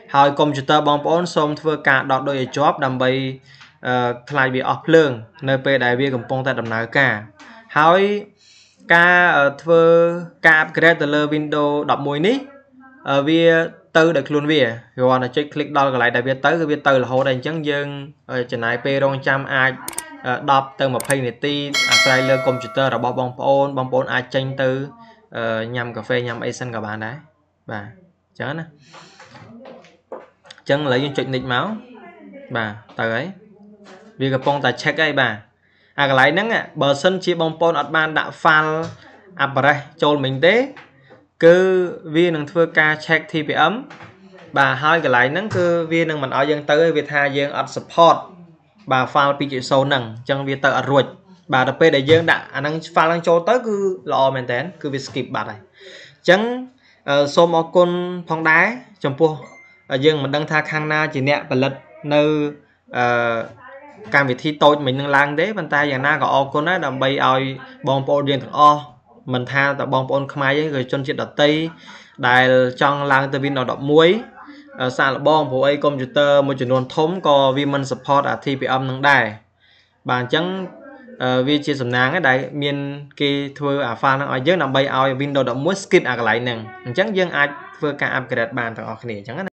ហើយកុំព្យូទ័របងប្អូនសូមធ្វើការដកដូចឲ្យជាប់ដើម្បីខ្លាចវាអស់ភ្លើងនៅពេលដែលវាកំពុងតែដំណើរការហើយការធ្វើការ upgrade ទៅលើ Windows 11 នេះវាទៅដោយខ្លួនវាគ្រាន់តែចុច click ដល់កន្លែងដែលវាទៅគឺវាទៅរហូតដែរអញ្ចឹងយើងចំណាយពេលរងចាំអាច10ទៅ20នាទីអាស្រ័យលើកុំព្យូទ័ររបស់បងប្អូនអាចចេញទៅញ៉ាំកាហ្វេញ៉ាំអីសិនក៏បានដែរបាទអញ្ចឹងណាអញ្ចឹងឥឡូវយើងចុច next មកបាទទៅហើយវាកំពុងតែ check ហើយបាទអាកន្លែងហ្នឹងបើសិនជាបងប្អូនអត់បានដាក់ file address ចូលមិញទេគឺវានឹងធ្វើការ check TPM បាទហើយកន្លែងហ្នឹងគឺវានឹងមិនឲ្យយើងទៅទេវាថាយើងអត់ support បាទ file 2.0 ហ្នឹងអញ្ចឹងវាទៅអត់រួចបាទដល់ពេលដែលយើងដាក់អាហ្នឹង file ហ្នឹងចូលទៅគឺល្អមែនតើគឺវា skip បាត់ហើយអញ្ចឹងសូមអរគុណផងដែរចំពោះយើងមិនដឹងថាខាងណាជាអ្នកផលិតនៅកម្មវិធីតូចមិញនឹងឡើងទេប៉ុន្តែយ៉ាងណាក៏អរគុណដែរដើម្បីឲ្យបងប្អូនយើងទាំងអស់មិនថាតែបងប្អូនខ្មែរទេក៏ជនជាតិដទៃដែលចង់ឡើងទៅ Windows 11 សាកល្បងព្រោះអីកុំព្យូទ័រមួយចំនួនធំក៏វាមិន support TPM នឹងដែរបាទអញ្ចឹងវាជាសំណាងដែលមានគេធ្វើអា file ហ្នឹងឲ្យយើងដើម្បីឲ្យ Windows 11 skip អាកន្លែងហ្នឹងអញ្ចឹងយើងអាចធ្វើការ upgrade បានទាំងអស់គ្នាអញ្ចឹងណា